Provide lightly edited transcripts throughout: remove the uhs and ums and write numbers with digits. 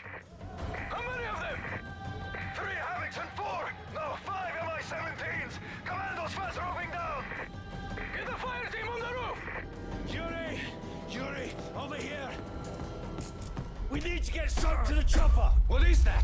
Arch. How many of them? 3 Havocs and 4, no, 5 Mi-17s. Commandos fast roving down. Get the fire team on the roof. Yuri, over here. We need to get straight to the chopper. What is that?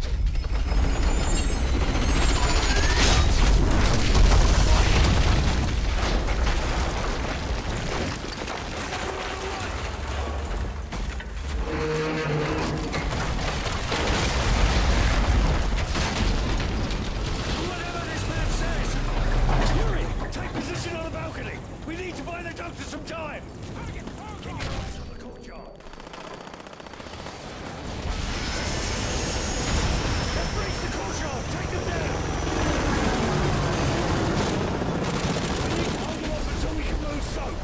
Whatever this man says. Yuri, take position on the balcony. We need to buy the doctor some time. Keep your eyes on the courtyard. Let's breach the courtyard. Take them down. We need to hold them off until we can move south.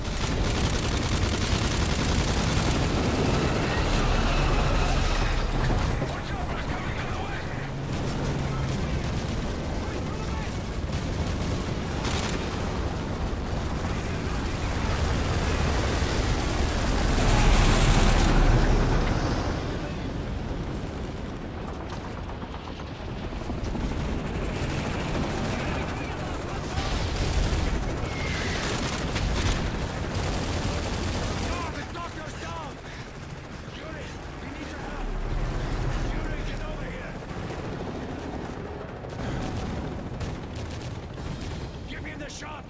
Shot!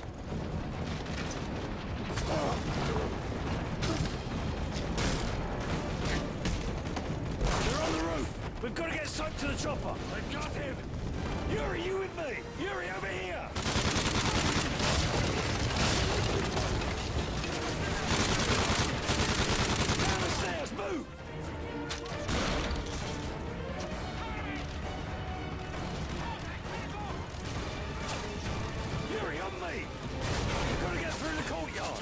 They're on the roof! We've got to get Soap to the chopper! I got him! Yuri, you with me! Yuri, over here! Down the stairs, move! Yuri, on me! We've got to get through the courtyard!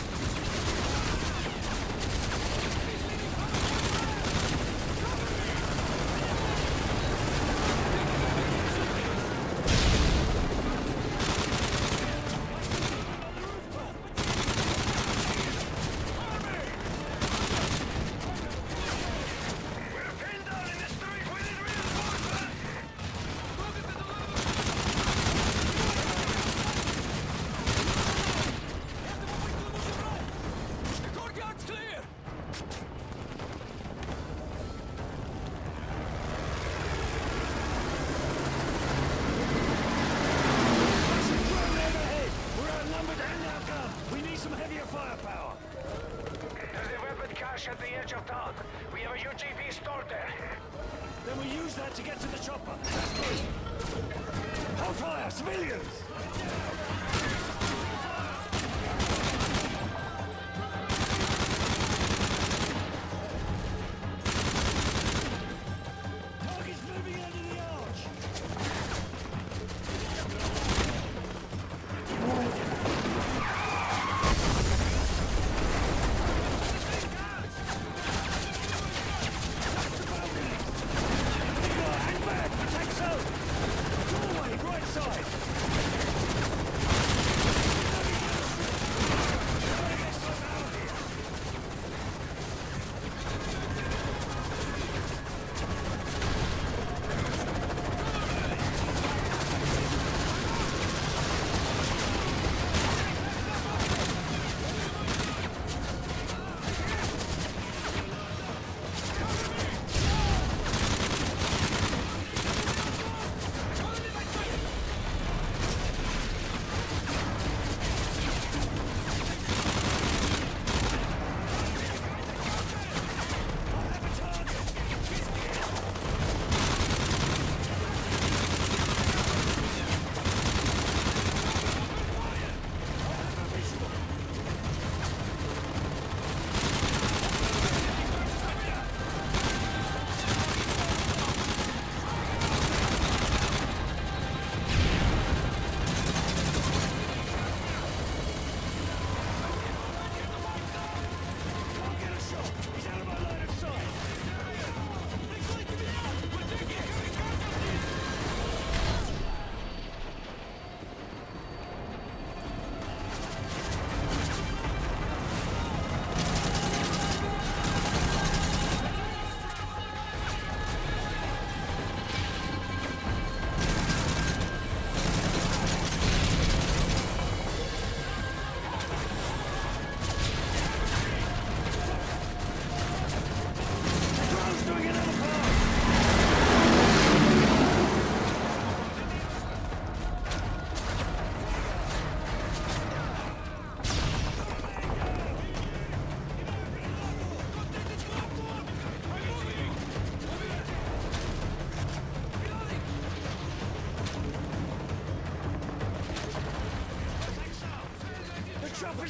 At the edge of town. We have a UGV stored there. Then we use that to get to the chopper. That's good. Hold fire, civilians! Target's moving under the arch. Take so! Doorway, right side!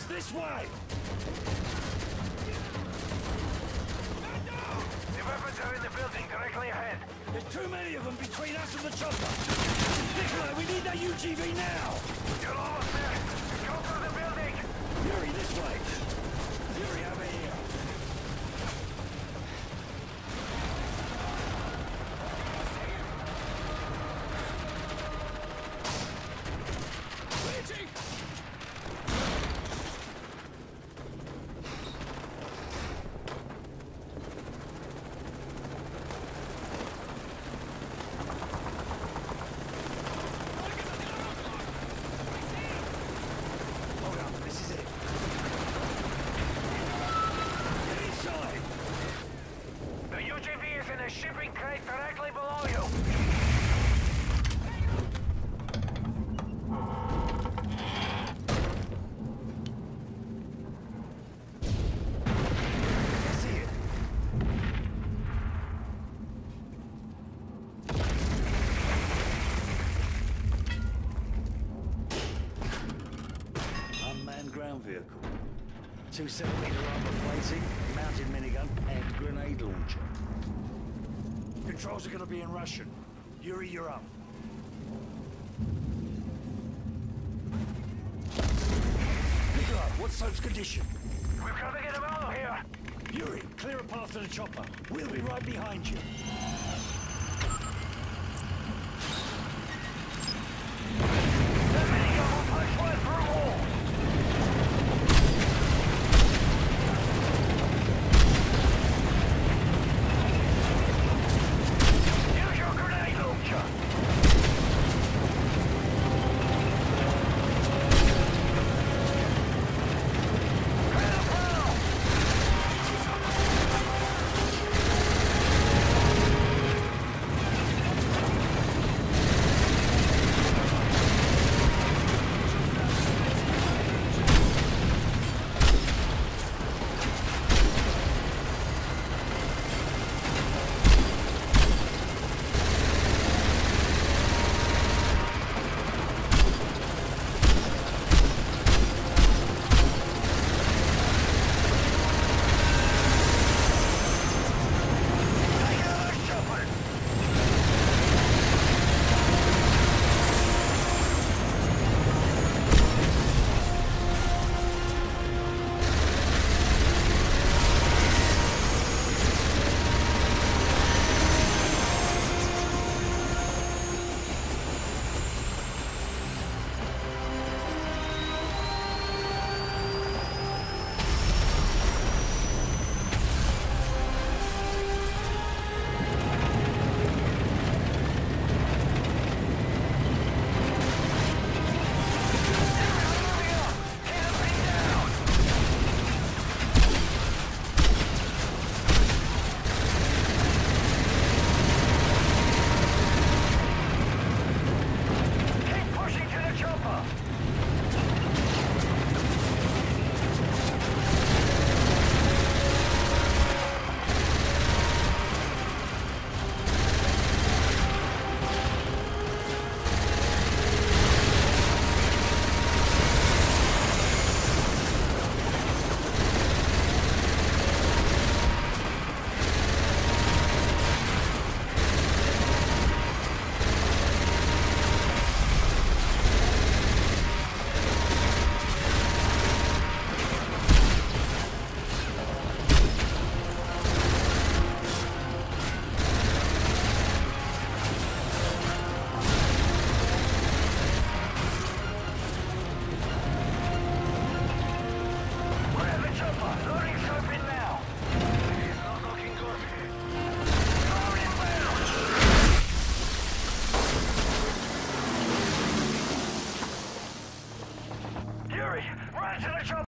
This way! The weapons are in the building directly ahead. There's too many of them between us and the chopper! Nikolai, we need that UGV now! You're almost there. Go through the building. Yuri, this way! Yuri, over here! Waiting! Hold on, this is it. Get inside! The UGV is in a shipping crate directly below you. I see it. Unmanned ground vehicle. 2 centimeter armor plating, mounted minigun, and grenade launcher. Controls are gonna be in Russian. Yuri, you're up. Nikolai, what's Soap's condition? We've got to get him out of here. Yuri, clear a path to the chopper. We'll be right behind you. The minigun will push right through walls. Use your grenade launcher.